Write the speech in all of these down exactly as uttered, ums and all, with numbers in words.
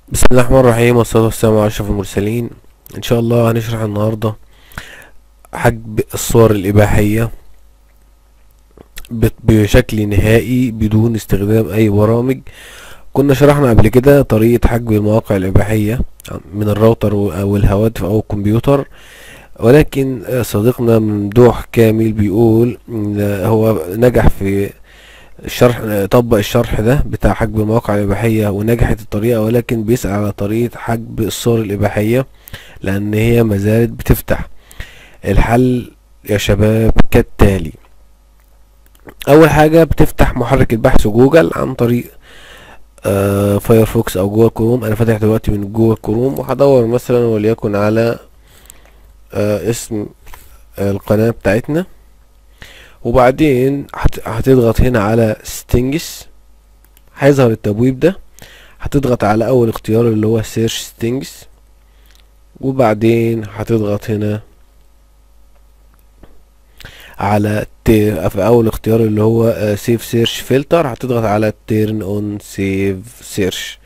بسم الله الرحمن الرحيم، والصلاة والسلام على أشرف المرسلين. إن شاء الله هنشرح النهاردة حجب الصور الإباحية بت- بشكل نهائي بدون استخدام أي برامج. كنا شرحنا قبل كده طريقة حجب المواقع الإباحية من الراوتر و- أو الهواتف أو الكمبيوتر، ولكن صديقنا ممدوح كامل بيقول إن هو نجح في الشرح، طبق الشرح ده بتاع حجب المواقع الإباحية ونجحت الطريقة، ولكن بيسأل على طريقة حجب الصور الإباحية لان هي مازالت بتفتح. الحل يا شباب كالتالي: اول حاجة بتفتح محرك البحث جوجل عن طريق آه فايرفوكس او جوجل كروم. انا فاتح دلوقتي من جوجل كروم وهدور مثلا وليكن على آه اسم القناة بتاعتنا، وبعدين هت- هتضغط هنا على ستينجز، هيظهر التبويب ده. هتضغط على اول اختيار اللي هو سيرش ستينجز، وبعدين هتضغط هنا على ت- في اول اختيار اللي هو سيف سيرش فلتر، هتضغط على تيرن اون سيف سيرش،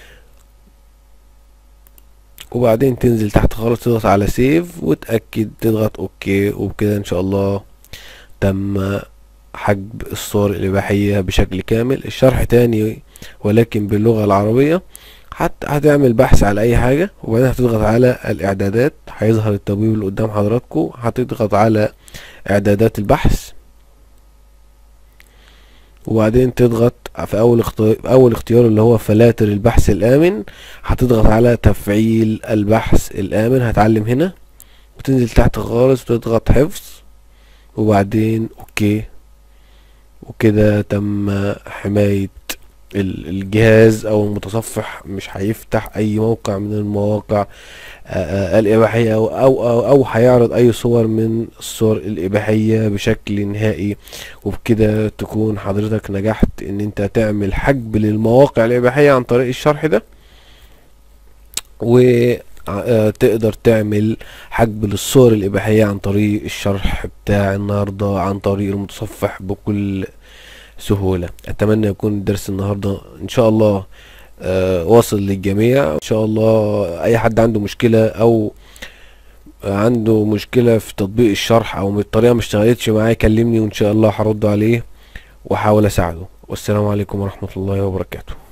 وبعدين تنزل تحت خالص تضغط على سيف وتأكد تضغط اوكي. وبكده ان شاء الله تم حجب الصور الإباحية بشكل كامل. الشرح تاني ولكن باللغة العربية. حتى هتعمل بحث على اي حاجة، وبعدين هتضغط على الاعدادات، هيظهر التبويب اللي قدام حضراتكم. هتضغط على اعدادات البحث، وبعدين تضغط في اول اختيار في اول اختيار اللي هو فلاتر البحث الامن. هتضغط على تفعيل البحث الامن، هتعلم هنا وتنزل تحت خالص وتضغط حفظ، وبعدين اوكي. وكده تم حماية ال- الجهاز او المتصفح، مش هيفتح اي موقع من المواقع آه، آه، الإباحية أو أو أو, أو هيعرض أي صور من الصور الإباحية بشكل نهائي. وبكده تكون حضرتك نجحت إن أنت تعمل حجب للمواقع الإباحية عن طريق الشرح ده، وتقدر تعمل حجب للصور الإباحية عن طريق الشرح بتاع النهاردة عن طريق المتصفح بكل سهولة. أتمنى يكون درس النهاردة إن شاء الله آه، واصل للجميع. إن شاء الله أي حد عنده مشكلة أو عنده مشكلة في تطبيق الشرح او الطريقة ما اشتغلتش معاه يكلمني، وان شاء الله هرد عليه واحاول اساعده. والسلام عليكم ورحمة الله وبركاته.